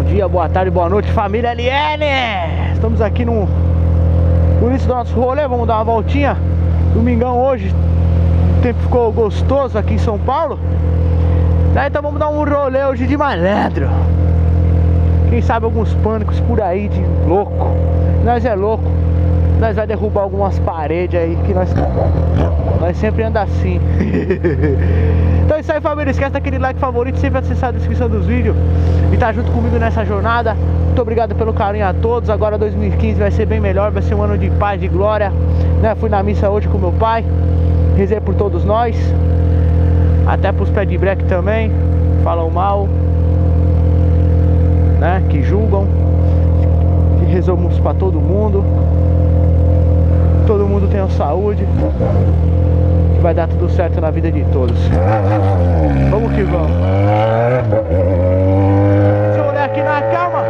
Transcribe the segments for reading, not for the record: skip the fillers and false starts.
dia, boa tarde, boa noite, família LN. Estamos aqui no início do nosso rolê, vamos dar uma voltinha. Domingão hoje, o tempo ficou gostoso aqui em São Paulo. Daí então vamos dar um rolê hoje de malandro. Quem sabe alguns pânicos por aí de louco. Nós é louco, nós vai derrubar algumas paredes aí, que nós sempre anda assim. Então é isso aí, família, esquece daquele like favorito, sempre acessar a descrição dos vídeos e tá junto comigo nessa jornada. Muito obrigado pelo carinho a todos. Agora 2015 vai ser bem melhor, vai ser um ano de paz, de glória, né? Fui na missa hoje com meu pai, rezei por todos nós, até pros pé de breque também, falam mal, né? Que julgam, que rezamos pra todo mundo tenha saúde, que vai dar tudo certo na vida de todos. Vamos que vamos. Deixa eu olhar aqui na calma.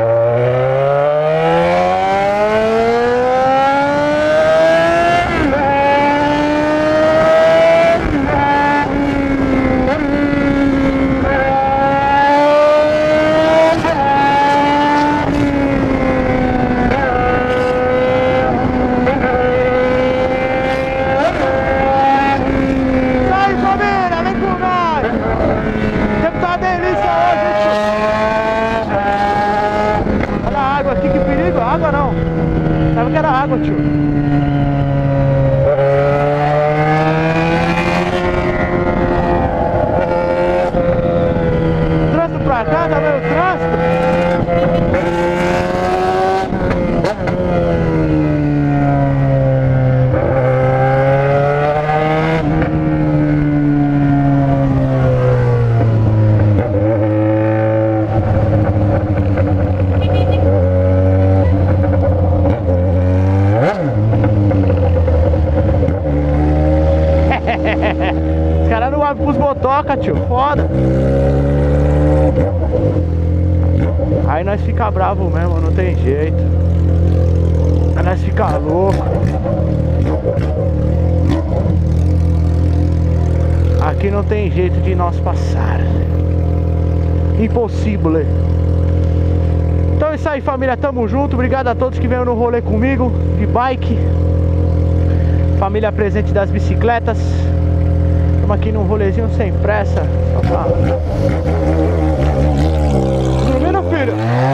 Água não, sabe que era água, tio. Trânsito pra cá, tá vendo o trânsito? Os caras não abrem pros motoca, tio, foda. Aí nós fica bravo mesmo, não tem jeito. Aí nós fica louco. Aqui não tem jeito de nós passar. Impossível. Então é isso aí, família, tamo junto. Obrigado a todos que vieram no rolê comigo de bike. Família presente das bicicletas. Estamos aqui num rolezinho sem pressa. Só pra... Dormindo, filho?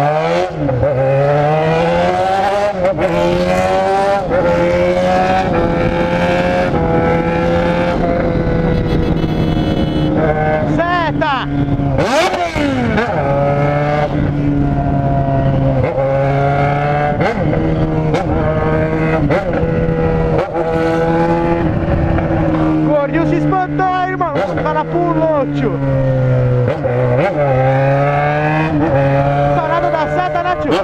Seta! Gordinho se espantou, irmão. O cara pulou, tio. Parada da seta, né, tio?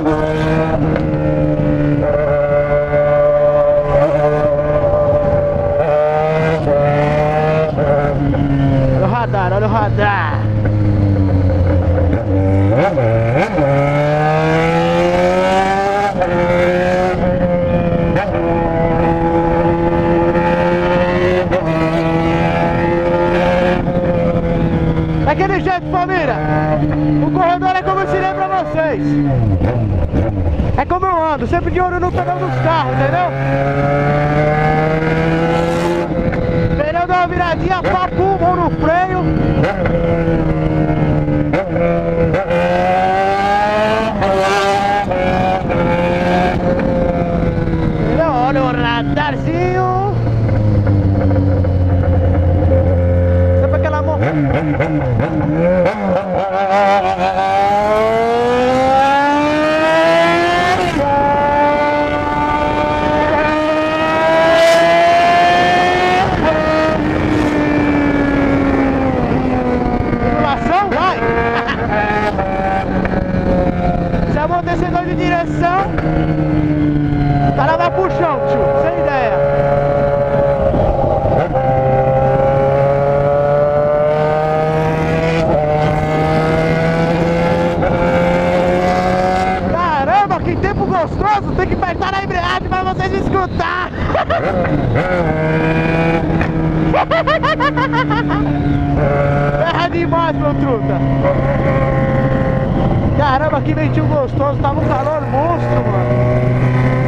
Olha o radar, olha o radar. Daquele jeito, família. O corredor é como eu ensinei pra vocês. É como eu ando, sempre de olho no pedal dos carros, entendeu? Pneu dá uma viradinha, papo, mão no freio. Entendeu? Olha o radarzinho. Sempre aquela mão. Simulação, vai! Se a amortecedor de direção, o cara vai pro chão, tio, sem ideia. Gostoso, tem que apertar na embreagem pra vocês escutar. Erra demais, meu truta. Caramba. Chegamos aqui, ventinho gostoso, tava um calor monstro, mano.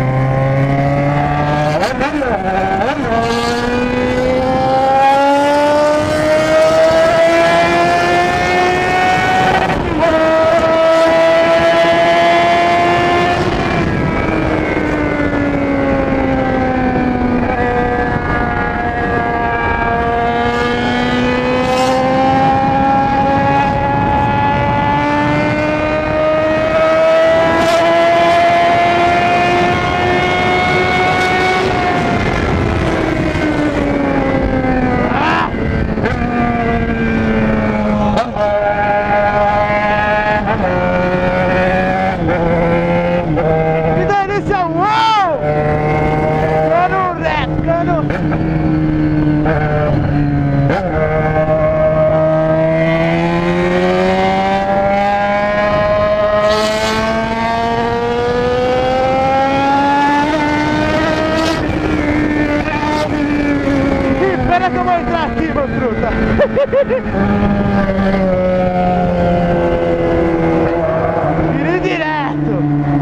Virei direto.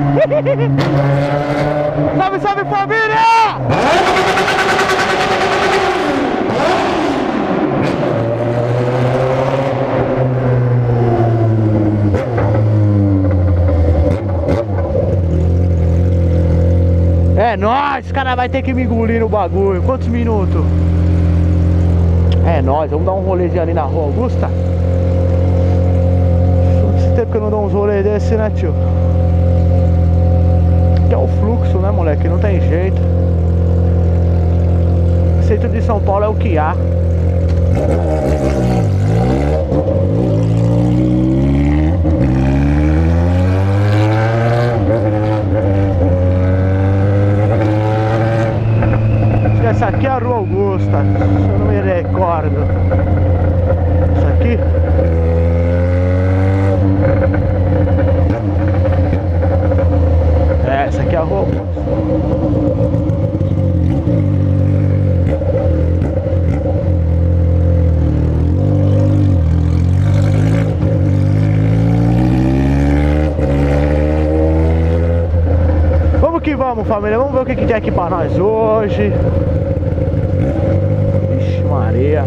Salve, salve, família! É nóis, os caras vai ter que me engolir no bagulho. Quantos minutos? É nóis, vamos dar um rolezinho ali na Rua Augusta. Faz tempo que eu não dou uns rolês desse, né, tio? Que é o fluxo, né, moleque? Não tem jeito. O centro de São Paulo é o que há. Essa aqui é a Rua Augusta, se eu não me recordo. Isso aqui? É, essa aqui é a Rua Augusta. Vamos que vamos, família. Vamos ver o que tem aqui pra nós hoje. Maria.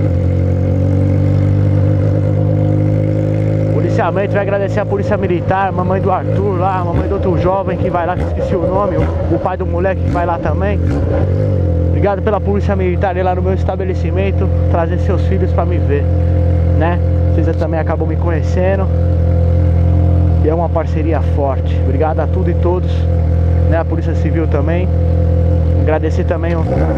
Policiamento, vai agradecer a polícia militar, mamãe do Arthur lá, mamãe do outro jovem que vai lá, que esqueci o nome, o pai do moleque que vai lá também. Obrigado pela polícia militar ir lá no meu estabelecimento, trazer seus filhos pra me ver, né? Vocês também acabam me conhecendo e é uma parceria forte. Obrigado a tudo e todos, né? A polícia civil também. Agradecer também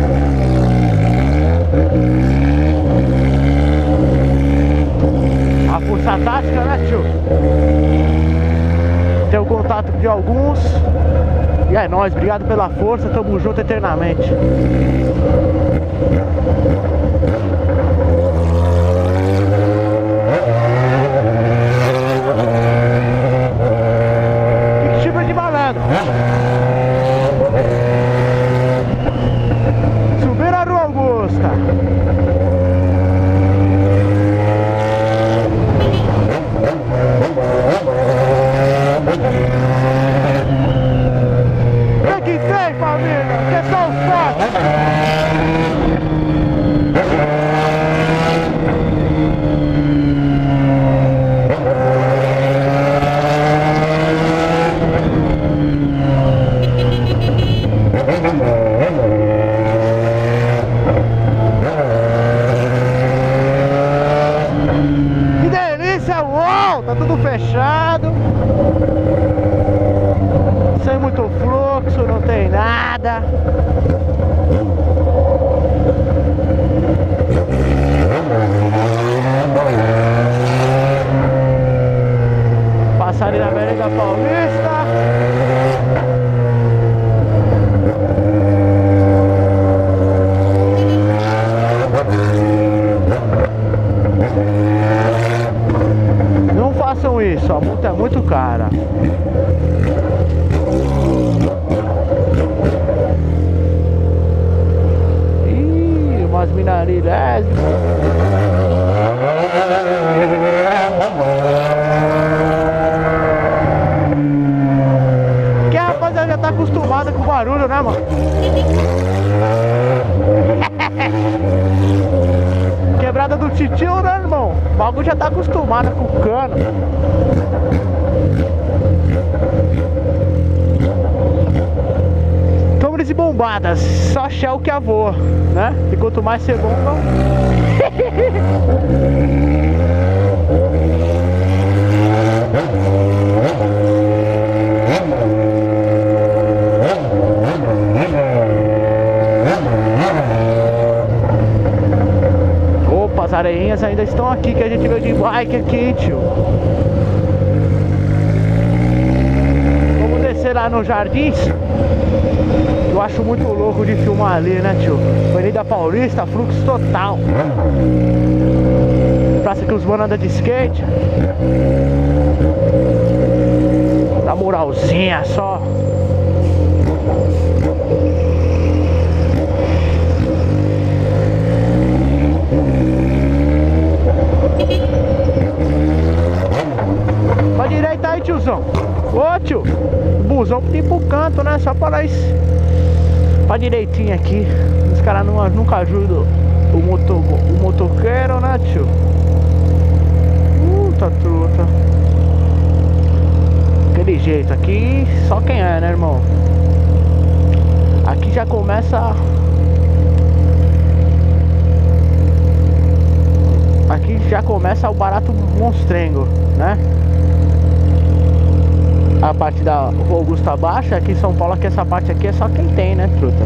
a força tática, né, tio? Tem o contato de alguns. E é nóis, obrigado pela força, tamo junto eternamente. Que tipo de malandro? Subir a Rua Augusta. O que tem, família? Que são os fatos? Que delícia, uau! Tá tudo fechado. Sem muito fluxo, não tem nada. Passar ali na Avenida Paulista. Não façam isso, a multa é muito cara. Umas minarilhas lésbicas. barulho, né, mano? Quebrada do titio, né, irmão? O bagulho já tá acostumado com o cano. Câmeras e bombadas, só shell que avoa, né? E quanto mais você bomba... Opa, as areinhas ainda estão aqui, que a gente veio de bike aqui, tio. Vamos descer lá nos jardins. Eu acho muito louco de filmar ali, né, tio? Avenida Paulista, fluxo total. Praça que os mano andam de skate. Na moralzinha só. Pra direita aí, tiozão. Ô, tio. O busão que tem pro canto, né? Só para nós. Pra direitinho aqui. Os caras nunca ajudam o motoqueiro, né, tio? Tá truta. Aquele jeito aqui, só quem é, né, irmão? Aqui já começa. Aqui já começa o barato monstrengo, né? A parte da Augusta Baixa, aqui em São Paulo, aqui essa parte aqui é só quem tem, né, truta?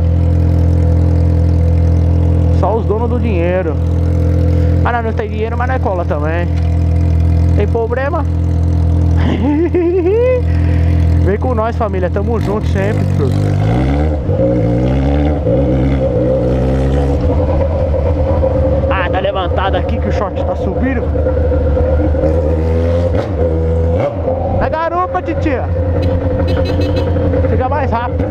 Só os donos do dinheiro. Mas não tem dinheiro, mas não é cola também. Tem problema? Vem com nós, família, tamo junto sempre, truta. Ah, tá levantado aqui que o short tá subindo. Na garupa, titia. Fica mais rápido.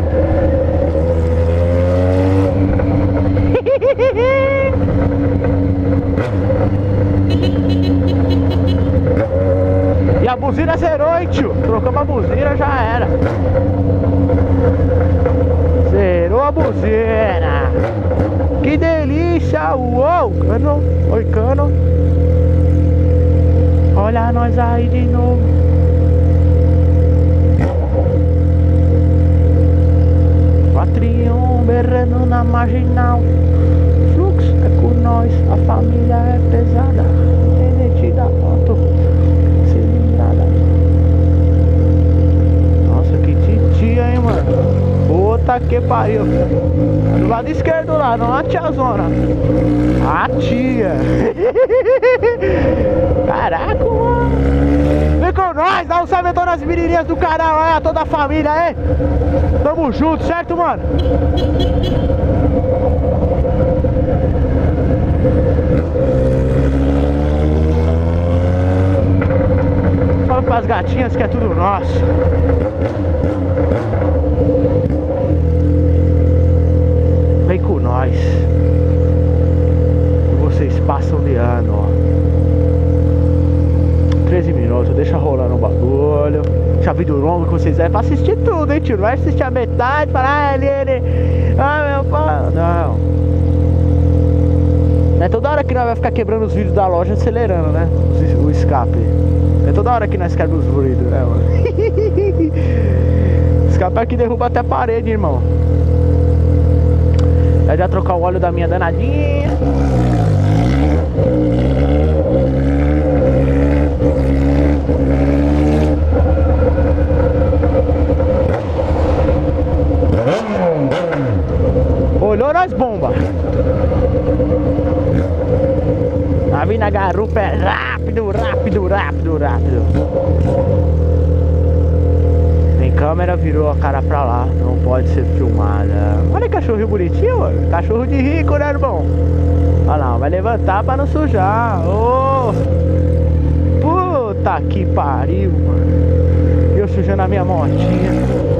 E a buzina zerou, hein, tio? Trocamos a buzina, já era. Zerou a buzina. Que delícia. Uou, cano. Oi, cano. Olha nós aí de novo. Patrião berrando na marginal. Fluxo é com nós, a família é pesada. Tenente da moto cilindrada. Nossa, que titia, hein, mano. Puta que pariu. Do lado esquerdo lá, não a tiazona. A tia. Caraca, mano. Vem com nós, dá um salve a todas as menininhas do canal aí, a toda a família, hein? Tamo junto, certo, mano? Salve pras gatinhas que é tudo nosso. Vem com nós. Vocês passam de ano, ó. 13 minutos, deixa rolando o bagulho. Deixa vídeo longo que vocês é pra assistir tudo, hein, tio? Não vai assistir a metade, falar, ele. Ah, meu pai. Não. Não é toda hora que nós vai ficar quebrando os vidros da loja acelerando, né? O escape. É toda hora que nós quebramos os vidros, né, mano? O escape aqui derruba até a parede, irmão. Já trocar o óleo da minha danadinha. Olhou nós bomba. A vir na garupa é rápido. Tem câmera, virou a cara pra lá. Não pode ser filmada. Olha que cachorro bonitinho, mano. Cachorro de rico, né, irmão? Olha lá, vai levantar pra não sujar. Oh, puta que pariu, mano. Eu sujando a minha motinha.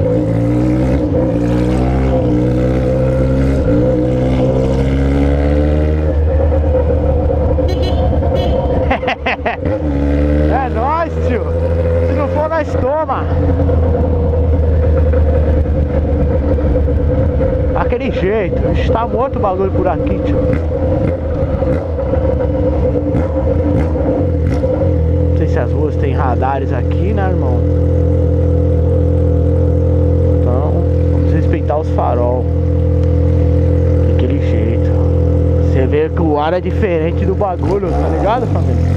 É nóis, tio. Se não for, nós toma. daquele jeito. Está morto o bagulho por aqui, tio. Não sei se as ruas tem radares aqui, né, irmão? Então, vamos respeitar os farol. Daquele jeito. Você vê que o ar é diferente do bagulho, tá ligado, família?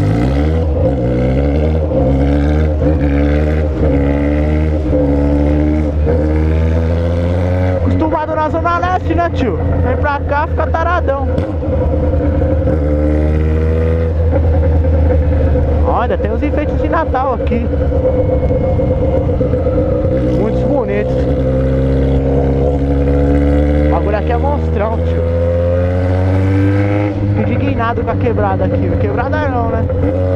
Acostumado na Zona Leste, né, tio? Vem pra cá, fica taradão. Olha, tem uns enfeites de Natal aqui. Muitos bonitos. O bagulho aqui é monstrão, tio. Indignado com a quebrada aqui. Quebrada não, né?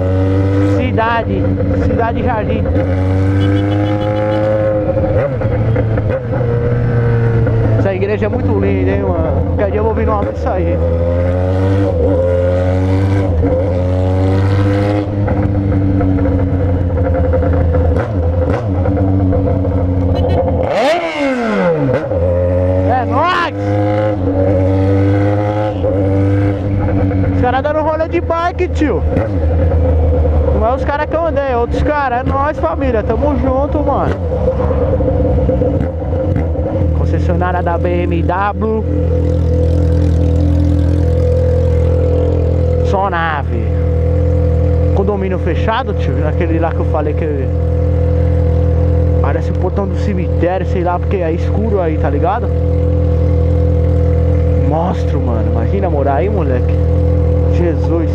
Cidade Jardim. Essa igreja é muito linda, hein, mano? Qualquer dia eu vou vir numa disso aí. É nóis! Os caras dando rolê de bike, tio. Não é os caras que eu andei, é outros caras. É nóis, família. Tamo junto, mano. Concessionária da BMW. Só nave. Condomínio fechado, tio. Naquele lá que eu falei que parece o portão do cemitério, sei lá, porque é escuro aí, tá ligado? Monstro, mano. Imagina morar aí, moleque. Jesus.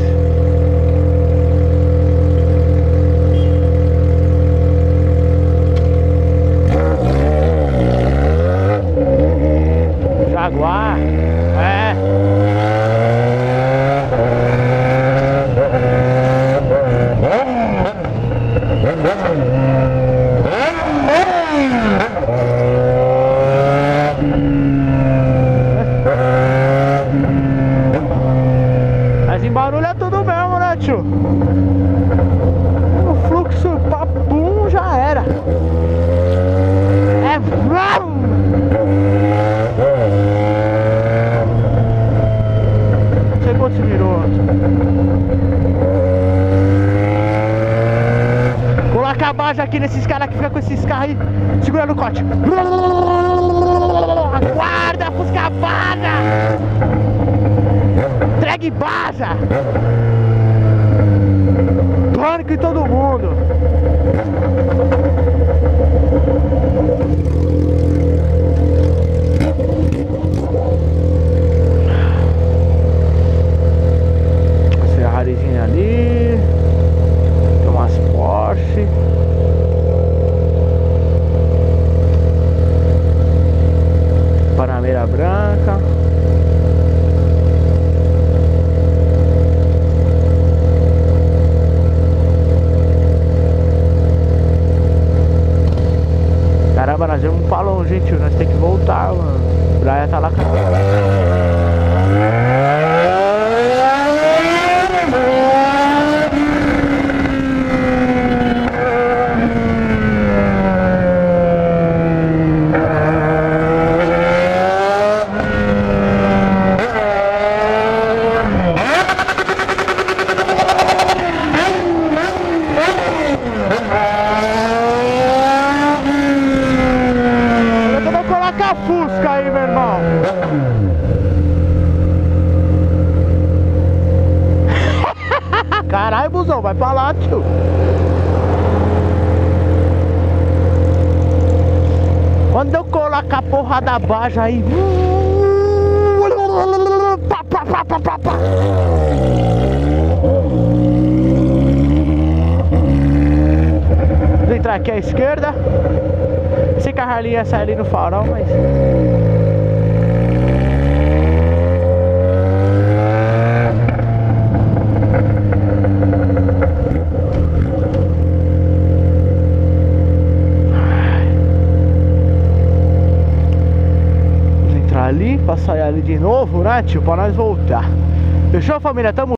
Jaguar. É. Mas em barulho é tudo mesmo, né, tio? O fluxo, papum, já era. É vrum! Não sei quantos minutos. Coloca a base aqui nesses caras que ficam com esses carros aí, segurando o corte. Aguarda, Fusca Baja! Entregue Baja! Pânico em todo mundo! Ferrarizinha ali. Tem umas Porsche. Panamera branca. Caramba, nós vamos pra longe, tio. Nós temos que voltar, mano. A praia tá lá. Fusca aí, meu irmão. Caralho, busão, vai pra lá, tio. Quando eu colocar a porra da Baja aí. Vou entrar aqui à esquerda. Sei que a Harley ia sair ali no farol, mas... Vamos entrar ali, pra sair ali de novo, né, tio? Pra nós voltar. Fechou, família? Tamo